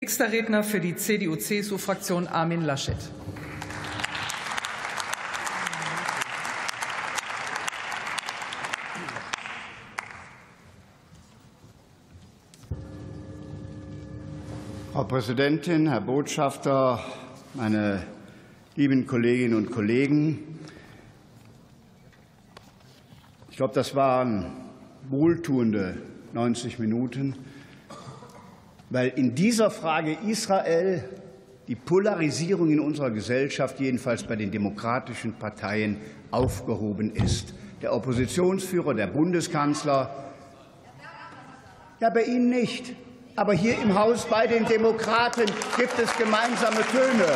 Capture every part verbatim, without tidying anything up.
Nächster Redner für die C D U C S U-Fraktion Armin Laschet. Frau Präsidentin, Herr Botschafter, meine lieben Kolleginnen und Kollegen! Ich glaube, das waren wohltuende neunzig Minuten, weil in dieser Frage Israel die Polarisierung in unserer Gesellschaft, jedenfalls bei den demokratischen Parteien, aufgehoben ist. Der Oppositionsführer, der Bundeskanzler, ja, bei Ihnen nicht. Aber hier im Haus bei den Demokraten gibt es gemeinsame Töne.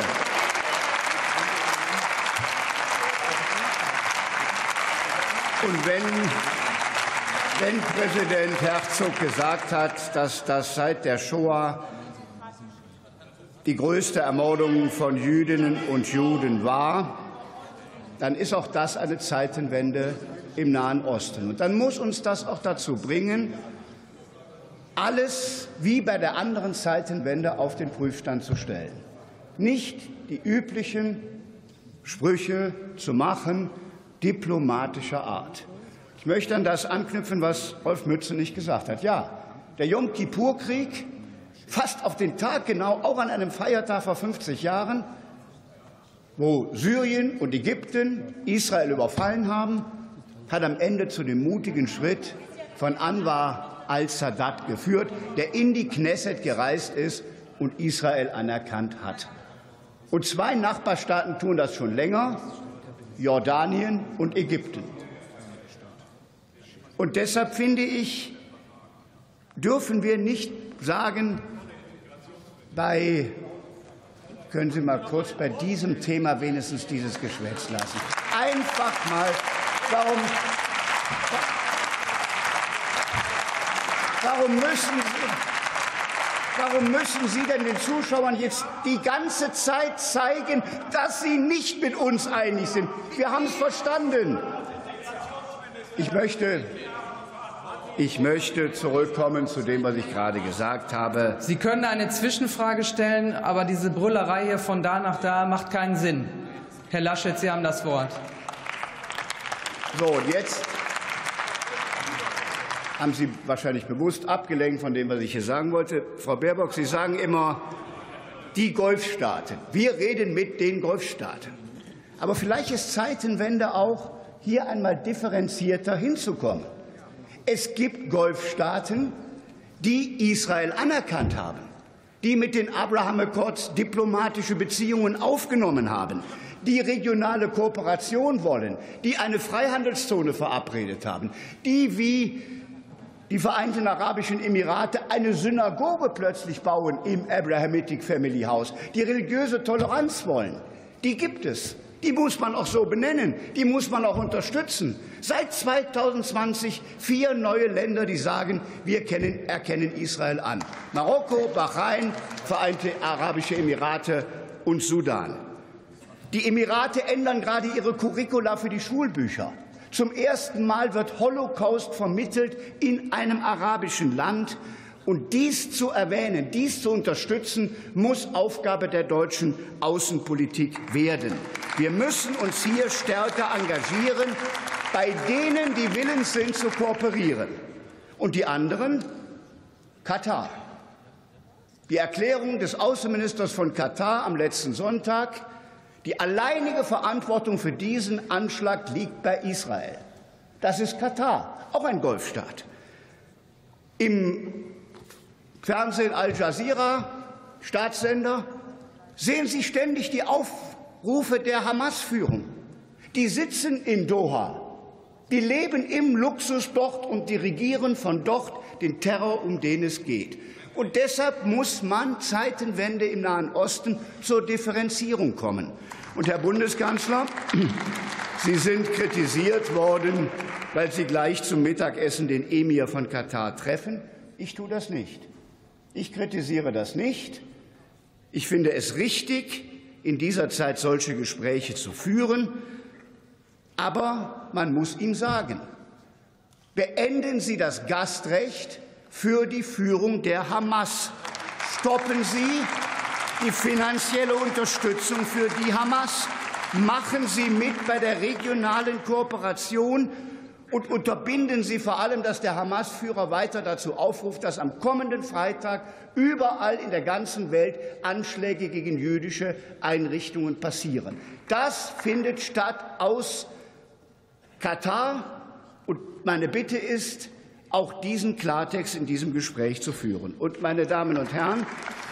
Und wenn, wenn Präsident Herzog gesagt hat, dass das seit der Shoah die größte Ermordung von Jüdinnen und Juden war, dann ist auch das eine Zeitenwende im Nahen Osten. Und dann muss uns das auch dazu bringen, alles wie bei der anderen Zeitenwende auf den Prüfstand zu stellen. Nicht die üblichen Sprüche zu machen, diplomatischer Art. Ich möchte an das anknüpfen, was Rolf Mützenich gesagt hat. Ja, der Jom-Kippur-Krieg, fast auf den Tag genau, auch an einem Feiertag vor fünfzig Jahren, wo Syrien und Ägypten Israel überfallen haben, hat am Ende zu dem mutigen Schritt von Anwar al-Sadat geführt, der in die Knesset gereist ist und Israel anerkannt hat. Und zwei Nachbarstaaten tun das schon länger, Jordanien und Ägypten. Und deshalb finde ich, dürfen wir nicht sagen, bei, können Sie mal kurz bei diesem Thema wenigstens dieses Geschwätz lassen. Einfach mal, warum, warum, müssen Sie, warum müssen Sie denn den Zuschauern jetzt die ganze Zeit zeigen, dass Sie nicht mit uns einig sind? Wir haben es verstanden. Ich möchte, ich möchte zurückkommen zu dem, was ich gerade gesagt habe. Sie können eine Zwischenfrage stellen, aber diese Brüllerei hier von da nach da macht keinen Sinn. Herr Laschet, Sie haben das Wort. So, und jetzt haben Sie wahrscheinlich bewusst abgelenkt von dem, was ich hier sagen wollte. Frau Baerbock, Sie sagen immer, die Golfstaaten. Wir reden mit den Golfstaaten. Aber vielleicht ist Zeitenwende auch, hier einmal differenzierter hinzukommen. Es gibt Golfstaaten, die Israel anerkannt haben, die mit den Abraham Accords diplomatische Beziehungen aufgenommen haben, die regionale Kooperation wollen, die eine Freihandelszone verabredet haben, die wie die Vereinten Arabischen Emirate eine Synagoge plötzlich bauen im Abrahamic Family House, die religiöse Toleranz wollen. Die gibt es. Die muss man auch so benennen. Die muss man auch unterstützen. Seit zweitausendzwanzig vier neue Länder, die sagen, wir kennen, erkennen Israel an. Marokko, Bahrain, Vereinte Arabische Emirate und Sudan. Die Emirate ändern gerade ihre Curricula für die Schulbücher. Zum ersten Mal wird Holocaust vermittelt in einem arabischen Land. Und dies zu erwähnen, dies zu unterstützen, muss Aufgabe der deutschen Außenpolitik werden. Wir müssen uns hier stärker engagieren, bei denen, die willens sind, zu kooperieren. Und die anderen? Katar. Die Erklärung des Außenministers von Katar am letzten Sonntag: Die alleinige Verantwortung für diesen Anschlag liegt bei Israel. Das ist Katar, auch ein Golfstaat. Im Fernsehen Al Jazeera, Staatssender, sehen Sie ständig die Aufrufe der Hamas-Führung. Die sitzen in Doha, die leben im Luxus dort und dirigieren von dort den Terror, um den es geht. Und deshalb muss man Zeitenwende im Nahen Osten zur Differenzierung kommen. Und Herr Bundeskanzler, Sie sind kritisiert worden, weil Sie gleich zum Mittagessen den Emir von Katar treffen. Ich tue das nicht. Ich kritisiere das nicht. Ich finde es richtig, in dieser Zeit solche Gespräche zu führen. Aber man muss ihm sagen, beenden Sie das Gastrecht für die Führung der Hamas. Stoppen Sie die finanzielle Unterstützung für die Hamas. Machen Sie mit bei der regionalen Kooperation und unterbinden Sie vor allem, dass der Hamas-Führer weiter dazu aufruft, dass am kommenden Freitag überall in der ganzen Welt Anschläge gegen jüdische Einrichtungen passieren. Das findet statt aus Katar. Und meine Bitte ist, auch diesen Klartext in diesem Gespräch zu führen. Und, meine Damen und Herren,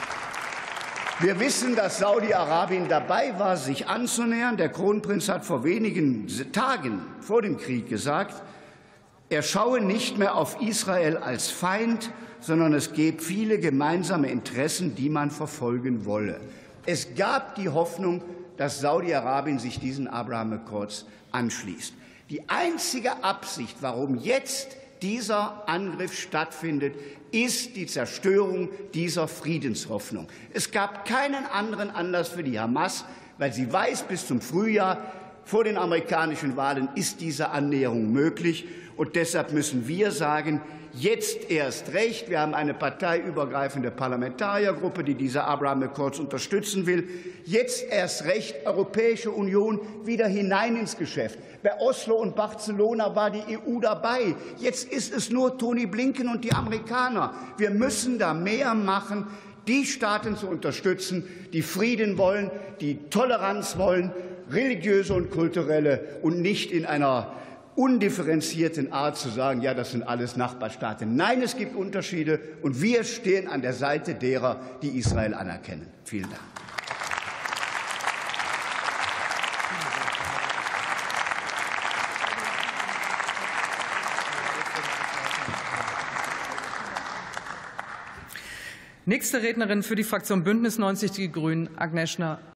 wir wissen, dass Saudi-Arabien dabei war, sich anzunähern. Der Kronprinz hat vor wenigen Tagen vor dem Krieg gesagt, er schaue nicht mehr auf Israel als Feind, sondern es gäbe viele gemeinsame Interessen, die man verfolgen wolle. Es gab die Hoffnung, dass Saudi-Arabien sich diesen Abraham Accords anschließt. Die einzige Absicht, warum jetzt dieser Angriff stattfindet, ist die Zerstörung dieser Friedenshoffnung. Es gab keinen anderen Anlass für die Hamas, weil sie weiß, bis zum Frühjahr vor den amerikanischen Wahlen ist diese Annäherung möglich. Und deshalb müssen wir sagen, jetzt erst recht. Wir haben eine parteiübergreifende Parlamentariergruppe, die diese Abraham Accords unterstützen will. Jetzt erst recht Europäische Union wieder hinein ins Geschäft. Bei Oslo und Barcelona war die E U dabei. Jetzt ist es nur Tony Blinken und die Amerikaner. Wir müssen da mehr machen, die Staaten zu unterstützen, die Frieden wollen, die Toleranz wollen, religiöse und kulturelle, und nicht in einer undifferenzierten Art zu sagen, ja, das sind alles Nachbarstaaten. Nein, es gibt Unterschiede, und wir stehen an der Seite derer, die Israel anerkennen. Vielen Dank. Nächste Rednerin für die Fraktion Bündnis neunzig Die Grünen, Agnieszka